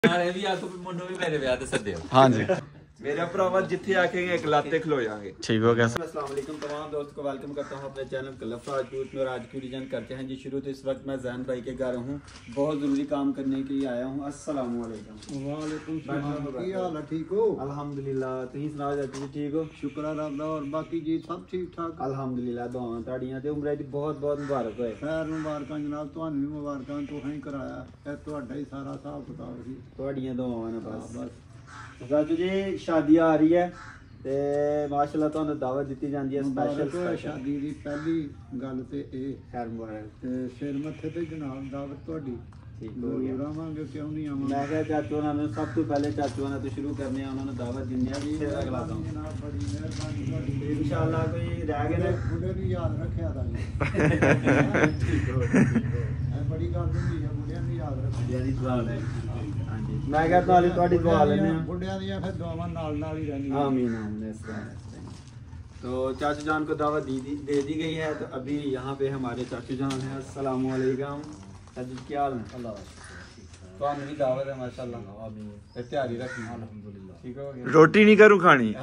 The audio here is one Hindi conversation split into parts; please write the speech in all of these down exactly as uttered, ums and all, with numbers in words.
हाँ जी मेरा भरावा जिथे आखेंगे एक लाते खलो जाएंगे। ठीक हो गया। अस्सलाम वालेकुम तमाम दोस्तों को वेलकम करता हूँ अपने चैनल क्लब राजपूत में। और आज की रीजन करते हैं जी शुरू। तो इस वक्त मैं जैन भाई के घर हूँ, बहुत ज़रूरी काम करने के लिए आया हूँ। अस्सलाम वालेकुम। वालेकुम सलाम। की हाल है? ठीक हो? अल्हम्दुलिल्लाह। तुम सुना जाती जी ठीक हो? शुक्र रब दा। और बाकी जी सब ठीक ठाक? अल्हम्दुलिल्लाह। दुआवां ताड़ियां ते उम्र दी बहुत बहुत मुबारक होए। खैर मुबारक जनाब, तुहानू भी मुबारक। तुहां ही कराया ए तुहाडा ही सारा हिसाब किताब सी। तुहाड़ियां दुआवां ने बस बस चाचू जी शादी आ रही है ते माशाल्लाह तुहानू दावत दी जाती है स्पेशल। शादी दी पहली गल ते ए खैर मुबारक ते सिर मत्थे ते जनाब दावत तुहाडी ठीक हो गया। आवांगे क्यों नहीं आवांगे। मैं क्या चाचू उन्होंने सब तो पहले चाचू ने तो शुरू करने उन्होंने दावत दिंदे जी। फिर अगला काम जनाब बड़ी मेहरबानी तुहाडी। इंशाल्लाह कोई रह गए ने बुढ़े भी याद रखया दा जी। ठीक हो ठीक हो। ए बड़ी गल हुंदी है बुढ़िया भी याद रखया दी दुआ है। मैं क्या ताली ਤੁਹਾਡੀ दुआ लेने हैं बुढ़िया दी फिर दुआवां नाल नाल ही रहनी। आमीन आमीन। इस तो चाचू जान को दावत दी दी दे दी गई है। तो अभी यहाँ पे हमारे चाचू जान है। अस्सलाम वालेकुम चाचू, क्या हाल है? अल्लाह तो हमें भी दावत है माशाल्लाह। आमीन। तैयारी रखनी अल्हम्दुलिल्लाह। ठीक हो गया। रोटी नहीं करूँ खानी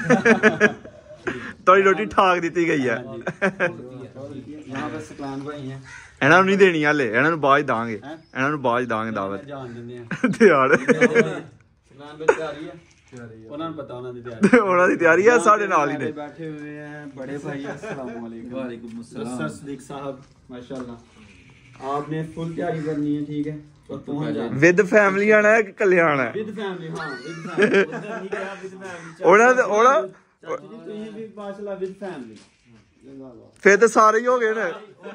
थोड़ी रोटी ठाक दी गई है। यहाँ पे सकलान भाई हैं, ਇਹਨਾਂ ਨੂੰ ਨਹੀਂ ਦੇਣੀ ਹਾਲੇ, ਇਹਨਾਂ ਨੂੰ ਬਾਅਦ ਦਾਂਗੇ, ਇਹਨਾਂ ਨੂੰ ਬਾਅਦ ਦਾਂਗੇ ਦਾਵਤ। ਜਾਣ ਦਿੰਦੇ ਆ ਤੇ ਯਾਰ ਸਕਲਾਨ भाई ਤਿਆਰੀ ਹੈ? ਉਹਨਾਂ ਨੂੰ ਪਤਾ ਉਹਨਾਂ ਦੀ ਤਿਆਰੀ ਉਹਨਾਂ ਦੀ ਤਿਆਰੀ ਹੈ, ਸਾਡੇ ਨਾਲ ਹੀ ਨੇ बैठे हुए हैं बड़े भाई। अस्सलाम वालेकुम। वालेकुम अस्सलाम। सर सिद्दीक साहब माशाल्लाह आपने फुल तैयारी करनी है। ठीक है और पहुंच जाना ਵਿਦ ਫੈਮਿਲੀ ਆਣਾ ਹੈ ਕਿ ਇਕੱਲੇ ਆਣਾ ਹੈ? With family. हां विद फैमिली। उधर नहीं गया विद फैमिली। ਉਹਨਾਂ ਦੇ ਉਹਨਾਂ चाची जी ਤੁਸੀਂ ਵੀ माशाल्लाह विद फैमिली। ਫੇਰ ਤੇ ਸਾਰੇ ਹੀ ਹੋ ਗਏ ਨੇ।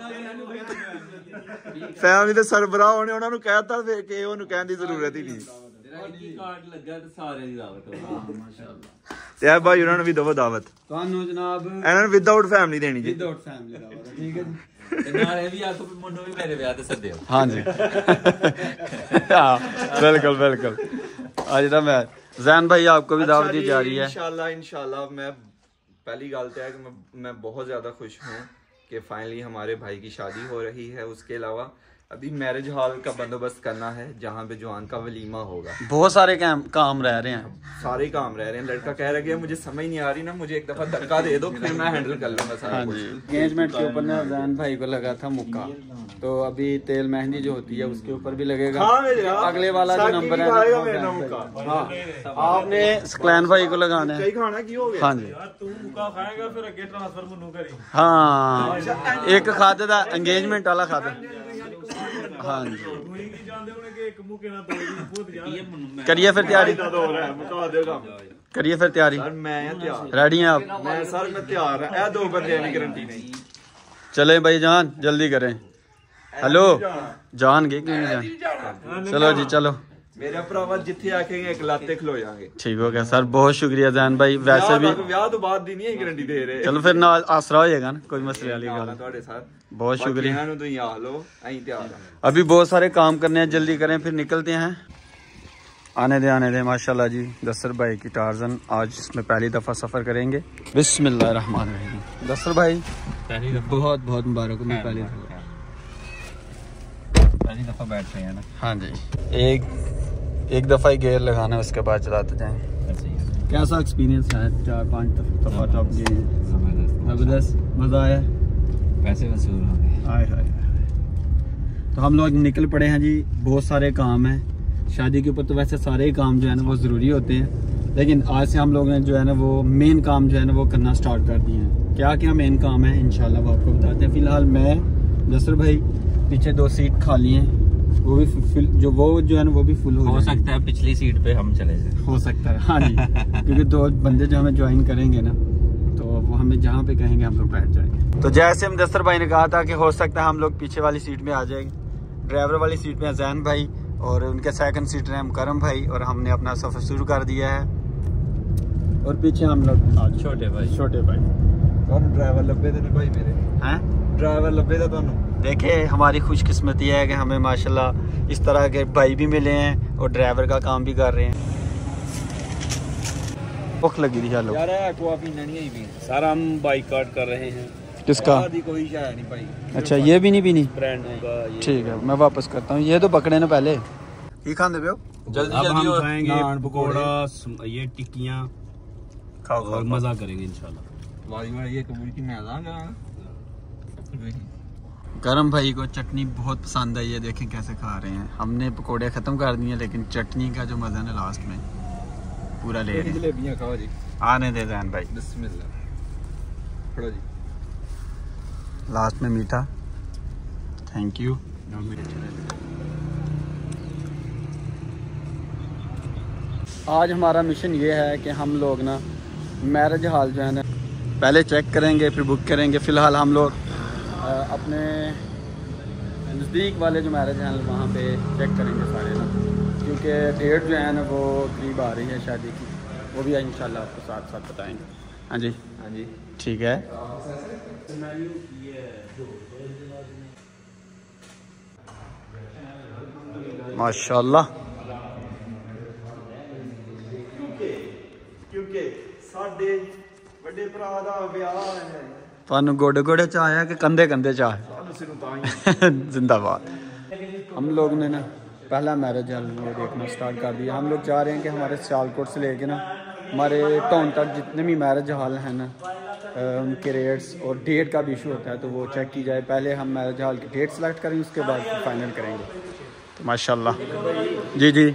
ਫੈਮਿਲੀ ਦੇ ਸਰਬਰਾਹ ਹੋਣੇ, ਉਹਨਾਂ ਨੂੰ ਕਹਿਤਾ ਫੇਰ ਕਿ ਉਹਨੂੰ ਕਹਿਣ ਦੀ ਜ਼ਰੂਰਤ ਹੀ ਨਹੀਂ। ਕਾਰਡ ਲੱਗਾ ਤੇ ਸਾਰਿਆਂ ਦੀ ਦਾਵਤ ਹੋ ਮਾਸ਼ਾਅੱਲਾ। ਤੇ ਇਹ ਭਾਈ ਉਹਨਾਂ ਨੂੰ ਵੀ ਦਵੋ ਦਾਵਤ। ਤੁਹਾਨੂੰ ਜਨਾਬ ਇਹਨਾਂ ਨੂੰ ਵਿਦਆਊਟ ਫੈਮਿਲੀ ਦੇਣੀ ਜੀ। ਵਿਦਆਊਟ ਫੈਮਿਲੀ ਦਾਵਤ। ਠੀਕ ਹੈ ਜੀ। ਤੇ ਨਾਲ ਇਹ ਵੀ ਆਖੋ ਵੀ ਮੈਨੂੰ ਵੀ ਮੇਰੇ ਵਿਆਹ ਤੇ ਸੱਦਿਓ। ਹਾਂਜੀ ਬਿਲकुल बिल्कुल। आज ना मैं जैन भाई आपको भी दावत दी जा रही है। इंशाल्लाह इंशाल्लाह। मैं पहली गल तो है कि मैं, मैं बहुत ज़्यादा खुश हूँ कि फाइनली हमारे भाई की शादी हो रही है। उसके अलावा अभी मैरिज हॉल का बंदोबस्त करना है जहाँ पे जवान का वलीमा होगा। बहुत सारे काम काम रह रहे हैं, सारे काम रह रहे हैं। लड़का कह रहा है मुझे समझ नहीं आ रही ना, मुझे एक दफा धक्का दे दो फिर मैं हैंडल कर लूंगा सारा कुछ। एंगेजमेंट के ऊपर ना जैन भाई को लगा था मुक्का, तो अभी तेल मेहंदी जो होती है उसके ऊपर भी लगेगा। अगले वाला जो नंबर है हाँ आपने सकलैन भाई को लगाना है। हाँ जी हाँ एक खाते का एंगेजमेंट वाला खाता। हाँ जी करिए फिर तैयारी, करिए फिर तैयारी। रेडी हैं आप? मैं सर मैं तैयार है। दो बंदे की गारंटी नहीं। चले भाई जान जल्दी करें। हेलो जान गए क्यों नहीं जान? चलो जी चलो। मेरा भरावा जिथे आखेंगे एक लाते खलो जाएंगे। ठीक हो गया सर, बहुत शुक्रिया जैन भाई। वैसे भी ब्याह तो बाद दी नहीं है गारंटी दे रहे। चलो फिर नाल आसरा हो जाएगा ना, कोई मसले वाली गल। ਤੁਹਾਡੇ ਸਾਥ बहुत शुक्रिया। तो यहाँ लो अहीं तैयार। अभी बहुत सारे काम करने हैं, जल्दी करें फिर निकलते हैं। आने दे आने दे माशाल्लाह जी। दसर भाई की टार्जन आज इसमें पहली दफ़ा सफ़र करेंगे। बिस्मिल्लाहिर्रहमानिर्रहीम। दसर भाई पहली दफ़ा बहुत बहुत मुबारक हो। मैं पहली दफ़ा पहली दफा बैठ रहे हैं ना। हाँ जी एक एक दफ़ा ही गेयर लगाना है, उसके बाद चलाते जाएं। कैसा एक्सपीरियंस है? चार पाँच दफा तो आप गए हैं, जबरदस्त मज़ा आया, पैसे वसूल हो गए। हाय हाय। तो हम लोग निकल पड़े हैं जी। बहुत सारे काम हैं शादी के ऊपर, तो वैसे सारे ही काम जो है ना वो ज़रूरी होते हैं, लेकिन आज से हम लोग ने जो है ना वो मेन काम जो है ना वो करना स्टार्ट कर दिए हैं। क्या क्या मेन काम है इंशाल्लाह वो आपको बताते हैं। फ़िलहाल मैं नसर भाई पीछे दो सीट खाली हैं, वो भी फुल, जो वो जो है ना वो भी फुल हो, हो सकता है पिछली सीट पे हम चले जाए। हो सकता है हाँ जी क्योंकि दो बंदे जो हमें ज्वाइन करेंगे ना तो वो हमें जहाँ पे कहेंगे हम लोग बैठ जाएंगे। तो जैसे हम दस्तर भाई ने कहा था कि हो सकता है हम लोग पीछे वाली सीट में आ जाएंगे। ड्राइवर वाली सीट में जैन भाई और उनके सेकंड सीट में मुकरम भाई, और हमने अपना सफर शुरू कर दिया है। और पीछे हम लोग छोटे भाई छोटे भाई। ड्राइवर लब्बे थे भाई मेरे हैं ड्राइवर लब्बे था ਤੁਹਾਨੂੰ। देखे हमारी खुशकिस्मती है कि हमें माशाल्लाह इस तरह के भाई भी मिले हैं और ड्राइवर का काम भी कर रहे हैं। भूख लगी थी चलो यार एक्वा पीना नहीं है भी सर, हम बाइकआउट कर रहे हैं। किसका? कोई शायद नहीं भाई। अच्छा ये भी नहीं पीनी? ब्रांड होगा ये। ठीक है मैं वापस करता हूँ। ये तो पकड़े ना पहले। की खाते पे हो? जल्दी अब जल्दी हम खाएंगे नान पकौड़ा, ये टिक्कियाँ खाओ और मजा करेंगे इंशाल्लाह। वाली वाली ये कबूल की मैं आऊंगा। करम भाई को चटनी बहुत पसंद आई है, देखें कैसे खा रहे हैं। हमने पकोड़े ख़त्म कर दिए लेकिन चटनी का जो मज़ा है ना लास्ट में पूरा ले रहे हैं। जलेबियां खाओ जी। आने दे जैन भाई, बिस्मिल्लाह। खड़ो जी। लास्ट में मीठा। Thank you. आज हमारा मिशन ये है कि हम लोग ना मैरिज हॉल जो है ना पहले चेक करेंगे, फिर बुक करेंगे। फ़िलहाल हम लोग अपने नज़दीक वाले जो मैरिज हैं वहाँ पे चेक करेंगे सारे ना, क्योंकि डेट जो है ना वो करीब आ रही है शादी की, वो भी इंशाल्लाह आपको साथ साथ बताएंगे। हाँ जी हाँ जी ठीक है। माशाल्लाह। क्योंकि साडे बड़े भरा दा ब्याह है। थानू गोडे गोडे चा आया कि कंधे कंधे चा जिंदाबाद। हम लोग ने ना पहला मैरिज हॉल वो देखना स्टार्ट कर दिया। हम लोग चाह रहे हैं कि हमारे सियालकोट से लेके ना हमारे टाउन तक जितने भी मैरिज हॉल हैं ना उनके रेट्स और डेट का भी इशू होता है तो वो चेक की जाए। पहले हम मैरिज हॉल की डेट सेलेक्ट करेंगे, उसके बाद फिर फाइनल करेंगे। तो माशाल्लाह जी जी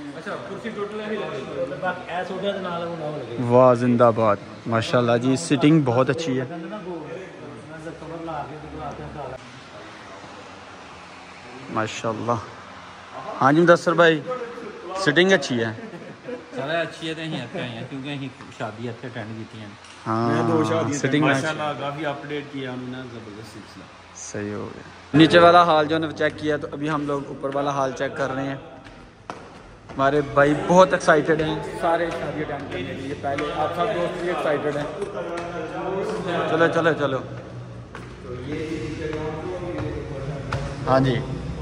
वाह जिंदाबाद। माशाल्लाह जी सिटिंग बहुत अच्छी है। माशाल्लाह। हाँ जी मुदस्सर भाई सिटिंग अच्छी है। सारा अच्छी है तो यहीं आते हैं क्योंकि यहीं शादी अच्छे अटेंड की हैं। हाँ दो शादी सिटिंग माशाल्लाह काफ़ी अपडेट किया उन्होंने, ज़बरदस्त सिलसिला सही हो गया। नीचे वाला हाल जो है चेक किया तो अभी हम लोग ऊपर वाला हाल चेक कर रहे हैं। हमारे भाई बहुत एक्साइटेड हैं सारे शादी अटेंड करने के लिए। पहले आप सब दोस्त भी एक्साइटेड हैं। चलो चलो चलो। हाँ जी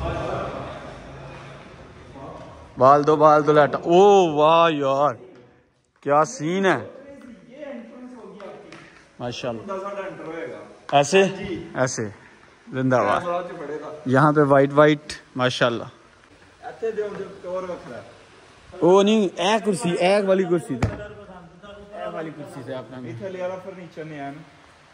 बाल दो बाल दो लाटा। ओ वाह यार क्या सीन है माशाल्लाह। ऐसे ऐसे जिंदाबाद। यहाँ पे वाइट वाइट माशाल्लाह। ओ नहीं ए कुर्सी ए वाली कुर्सी से ए वाली कुर्सी से अपना फर्नीचर नहीं है।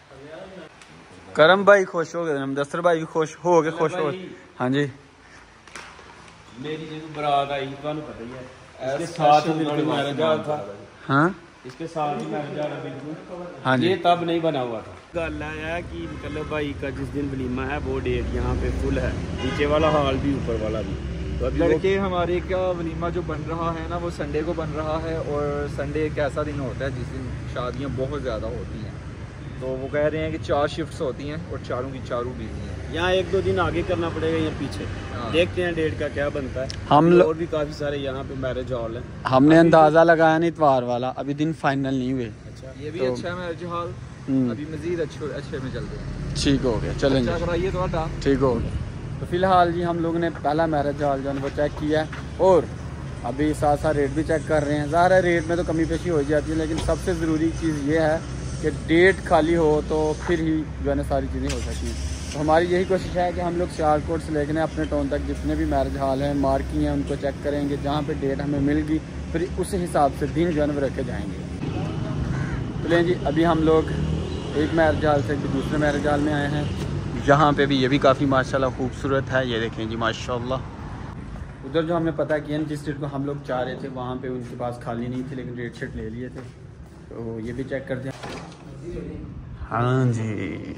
करम भाई खुश हो गए, मुदस्सर भाई भी खुश हो गए। खुश हो हाँ जी। मेरी जो बारात आई ਤੁਹਾਨੂੰ पता ही है, इसके साथ ही बिल्कुल मैरिज हॉल था। हाँ इसके साथ ही मैरिज हॉल बिल्कुल। हाँ जी ये तब नहीं बना हुआ था। गल है कि मतलब भाई का जिस दिन वलीमा है वो डेट यहाँ पे फुल है, नीचे वाला हॉल भी ऊपर वाला भी। तो अभी लड़के हमारे का वलीमा जो बन रहा है ना वो संडे को बन रहा है और संडे एक ऐसा दिन होता है जिस दिन शादियाँ बहुत ज़्यादा होती हैं। तो वो कह रहे हैं कि चार शिफ्ट्स होती हैं और चारों की चारों बिजी हैं। यहाँ एक दो दिन आगे करना पड़ेगा या पीछे, देखते हैं डेट का क्या बनता है। हम और भी काफ़ी सारे यहाँ पे मैरिज हॉल है। हमने अंदाज़ा लगाया नहीं इतवार वाला, अभी दिन फाइनल नहीं हुए। अच्छा ये भी तो, अच्छा है मैरिज हॉल। अभी मजीद अच्छे अच्छे में चलते हैं। ठीक हो गया चलेंगे। अच्छा कराइए थोड़ा ठीक हो गया। तो फिलहाल जी हम लोगों ने पहला मैरिज हॉल जो है वो चेक किया है और अभी साथ साथ रेट भी चेक कर रहे हैं। ज़ाहिर है रेट में तो कमी पेशी हो जाती है लेकिन सबसे ज़रूरी चीज़ ये है कि डेट खाली हो तो फिर ही जो है ना सारी चीज़ें हो सकती हैं। तो हमारी यही कोशिश है कि हम लोग सियालकोट से लेकर अपने टाउन तक जितने भी मैरिज हॉल हैं मार्किंग हैं उनको चेक करेंगे। जहाँ पे डेट हमें मिल गई फिर उस हिसाब से दिन जो है ना रखे जाएंगे। तो लें जी अभी हम लोग एक मैरिज हॉल से दूसरे मैरिज हॉल में आए हैं जहाँ पे भी ये भी काफ़ी माशाल्लाह खूबसूरत है। ये देखें जी माशाल्लाह। उधर जो हमने पता किया जिस डेट को हम लोग चाह रहे थे वहाँ पे उनके पास खाली नहीं थी लेकिन रेट शेट ले लिए थे। तो ये भी चेक करते हैं। हाँ जी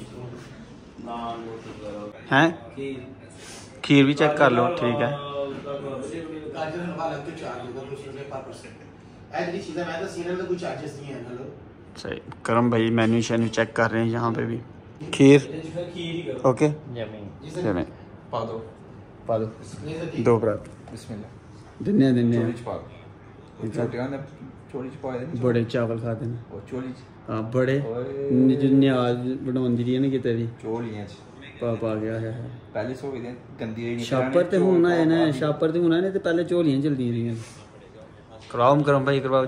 हैं खीर भी चेक कर लो ठीक है। सही। करम भाई मेन्यू शेन्यू चेक कर रहे हैं यहाँ पे भी। खीर ओके जमे पा दो पा दो दो बरात बिस्मिल्लाह दिन्ने दिन्ने बड़े चावल खाते हैं। हाँ बड़े जिन्ने आज बनाउंदी रही है ना किते भी पा पा गया है पहले सो गए गंदी छापर ते होना है ना, छापर ते होना नहीं तो पहले झोलियां चलती रही कराओ करम भाई करवाओ।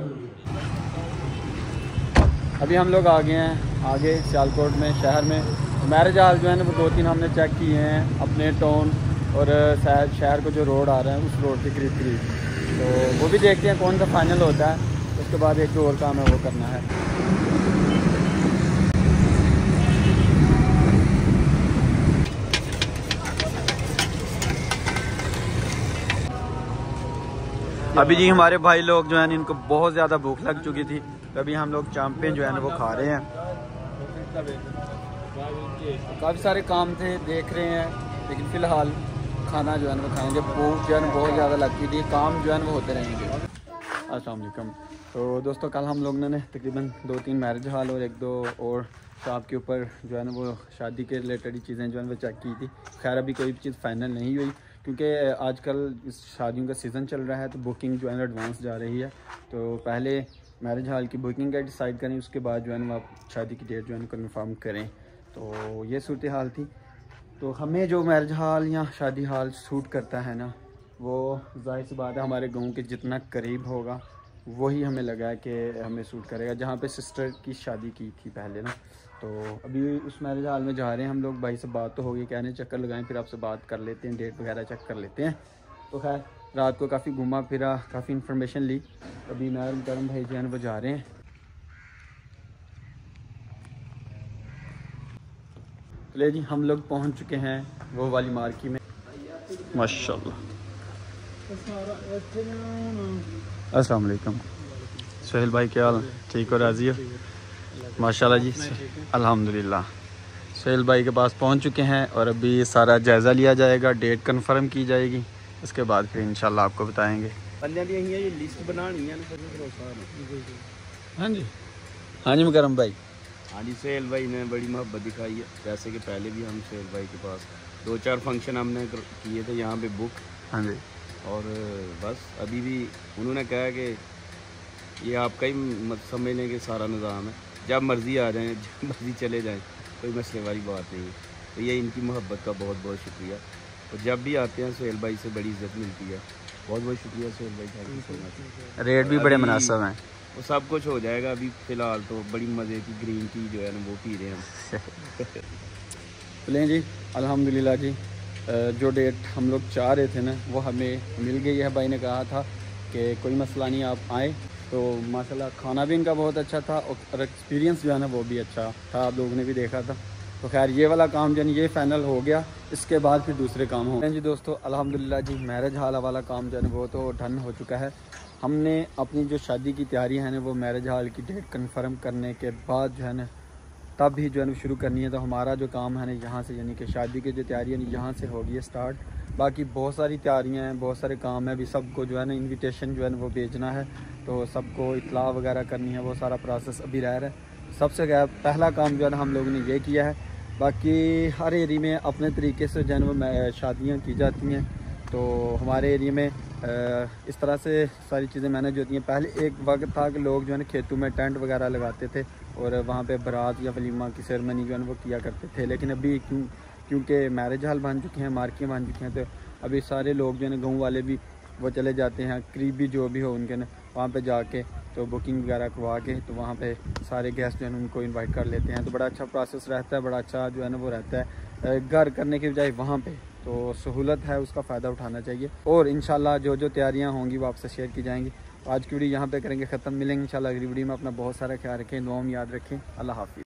अभी हम लोग आ गए हैं आगे सियालकोट में शहर में। मैरिज हॉल जो है ना वो दो तीन हमने चेक किए हैं अपने टाउन और शहर को जो रोड आ रहा है उस रोड के करीब करीब। तो वो भी देखते हैं कौन सा फाइनल होता है। उसके बाद एक जो और काम है वो करना है। अभी जी हमारे भाई लोग जो है इनको बहुत ज़्यादा भूख लग चुकी थी, अभी हम लोग चांपे जो है ना वो खा रहे हैं। काफ़ी सारे काम थे देख रहे हैं, लेकिन फ़िलहाल खाना जो है ना वो खाएंगे। भूख जो है ना बहुत ज़्यादा लगती थी, काम जो है ना वो होते रहेंगे। अस्सलाम वालेकुम। तो दोस्तों कल हम लोग ने तकरीबन दो तीन मैरिज हॉल और एक दो और शॉप के ऊपर जो है ना वो शादी के रिलेटेड चीज़ें जो है वो चेक की थी। खैर अभी कोई भी चीज़ फाइनल नहीं हुई, क्योंकि आजकल इस शादियों का सीज़न चल रहा है, तो बुकिंग जो है ना एडवांस जा रही है। तो पहले मैरिज हॉल की बुकिंग का डिसाइड करें, उसके बाद जो है ना आप शादी की डेट जो है ना कन्फर्म करें। तो ये सूरत हाल थी। तो हमें जो मैरिज हॉल या शादी हॉल सूट करता है ना, वो जाहिर सी बात है हमारे गाँव के जितना करीब होगा वही हमें लगा है कि हमें सूट करेगा। जहाँ पे सिस्टर की शादी की थी पहले ना, तो अभी उस मैरिज हॉल में जा रहे हैं हम लोग। भाई से बात तो होगी, कहने चक्कर लगाएं फिर आपसे बात कर लेते हैं, डेट वगैरह चेक कर लेते हैं। तो खैर रात को काफ़ी घूमा फिरा, काफ़ी इन्फॉर्मेशन ली। अभी नरम करम भाई जो है वो जा रहे हैं। ले जी हम लोग पहुंच चुके हैं वो वाली मार्की में। माशाल्लाह। अस्सलाम वालेकुम। सोहेल भाई क्या हाल, ठीक हो, राजी हो? माशाल्लाह जी, अल्हम्दुलिल्लाह। सोहेल भाई के पास पहुंच चुके हैं और अभी सारा जायज़ा लिया जाएगा, डेट कंफर्म की जाएगी, उसके बाद फिर इंशाल्लाह आपको बताएंगे। लिस्ट बनानी है। हाँ जी, हाँ जी मुकरम भाई। हाँ जी, सोहेल भाई ने बड़ी मोहब्बत दिखाई है। जैसे कि पहले भी हम सोहेल भाई के पास दो चार फंक्शन हमने किए थे यहाँ पे बुक। हाँ जी। और बस अभी भी उन्होंने कहा कि ये आपका ही मत समझ लें कि सारा निज़ाम है, जब मर्ज़ी आ जाएं, जब मर्ज़ी चले जाएं, कोई मसले वाली बात नहीं है। तो ये इनकी मोहब्बत का बहुत बहुत शुक्रिया। और तो जब भी आते हैं सोहेल भाई से बड़ी इज़्ज़त मिलती है। बहुत बहुत शुक्रिया सोहेल भाई, thank you so much. Rate भी बड़े मुनासिब हैं। वो सब कुछ हो जाएगा। अभी फ़िलहाल तो बड़ी मज़े की ग्रीन टी जो है ना वो पी रहे हैं हम। चलें जी, अल्हम्दुलिल्लाह जी। जो डेट हम लोग चाह रहे थे ना वो हमें मिल गई है। भाई ने कहा था कि कोई मसला नहीं, आप आए। तो माशाल्लाह खाना भी इनका बहुत अच्छा था और एक्सपीरियंस जो है ना वो भी अच्छा था, आप लोगों ने भी देखा था। तो खैर ये वाला काम जो है ये फ़ाइनल हो गया, इसके बाद फिर दूसरे काम हो जी। दोस्तों अल्हम्दुलिल्लाह जी, मैरिज हॉल वाला काम जो है ना वो तो डन हो चुका है। हमने अपनी जो शादी की तैयारी है ना वो मैरिज हॉल की डेट कंफर्म करने के बाद जो है ना तब भी जो है ना शुरू करनी है। तो हमारा जो काम है ना यहाँ से, यानी कि शादी की जो तैयारी है ना यहाँ से होगी स्टार्ट। बाकी बहुत सारी तैयारियाँ हैं, बहुत सारे काम हैं। अभी सबको जो है ना इनविटेशन जो है ना वो भेजना है, तो सबको इतला वगैरह करनी है, वो सारा प्रोसेस अभी रह रहा है। सबसे क्या पहला काम जो है ना हम लोगों ने ये किया है। बाकी हर एरिया में अपने तरीके से जो है वो शादियाँ की जाती हैं। तो हमारे एरिया में इस तरह से सारी चीज़ें मैनेज होती हैं। पहले एक वक्त था कि लोग जो है ना खेतों में टेंट वगैरह लगाते थे और वहाँ पे बारात या वलीमा की सेरेमनी जो है वो किया करते थे। लेकिन अभी क्यों क्योंकि मैरिज हॉल बन चुके हैं, मार्केट बन चुके हैं, तो अभी सारे लोग जो है ना गाँव वाले भी वो चले जाते हैं, करीबी जो भी हो उनके ना वहाँ पे जाके तो बुकिंग वगैरह करवा के तो वहाँ पे सारे गेस्ट जो है उनको इनवाइट कर लेते हैं। तो बड़ा अच्छा प्रोसेस रहता है, बड़ा अच्छा जो है ना वो रहता है। घर करने के बजाय वहाँ पे तो सहूलत है, उसका फ़ायदा उठाना चाहिए। और इंशाल्लाह जो जो तैयारियाँ होंगी वो आपसे शेयर की जाएंगी। आज की वीडियो यहाँ पे करेंगे ख़त्म, मिलेंगे इंशाल्लाह अगली वीडियो में। अपना बहुत सारा ख्याल रखें, दुआ में याद रखें। अल्लाह हाफ़िज़।